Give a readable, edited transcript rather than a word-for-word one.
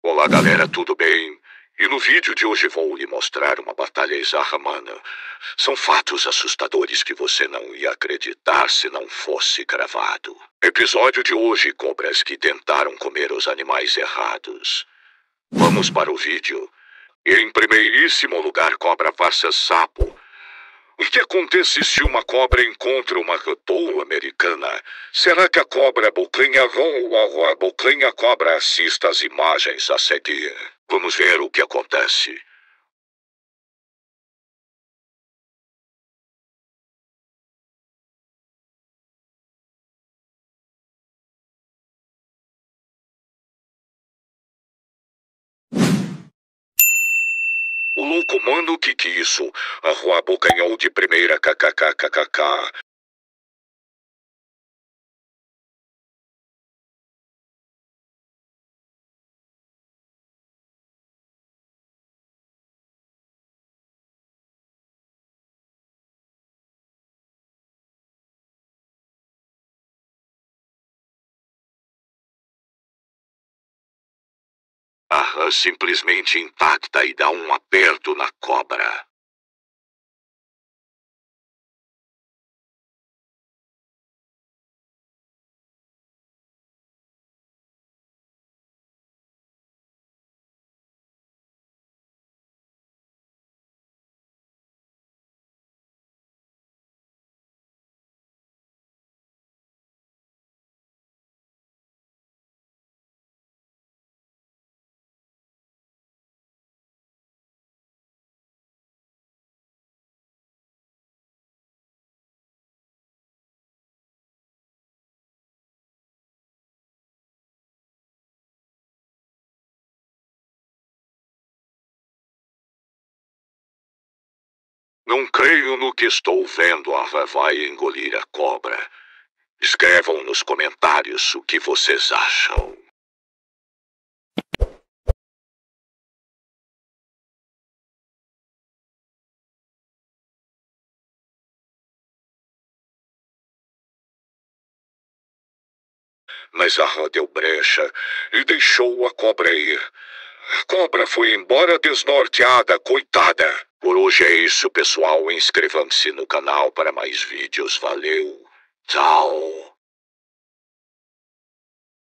Olá galera, tudo bem? E no vídeo de hoje vou lhe mostrar uma batalha exarramana. São fatos assustadores que você não ia acreditar se não fosse gravado. Episódio de hoje: cobras que tentaram comer os animais errados. Vamos para o vídeo. E em primeiríssimo lugar, cobra versus sapo. O que acontece se uma cobra encontra uma tola americana? Será que a cobra abocanha ou a abocanha cobra? Assista as imagens a seguir. Vamos ver o que acontece. O louco mano, que isso? A rua abocanhou de primeira, kkkkk. A rã simplesmente intacta e dá um aperto na cobra. Não creio no que estou vendo. A rã vai engolir a cobra. Escrevam nos comentários o que vocês acham. Mas a rã deu brecha e deixou a cobra ir. A cobra foi embora desnorteada, coitada. Por hoje é isso, pessoal. Inscrevam-se no canal para mais vídeos. Valeu. Tchau.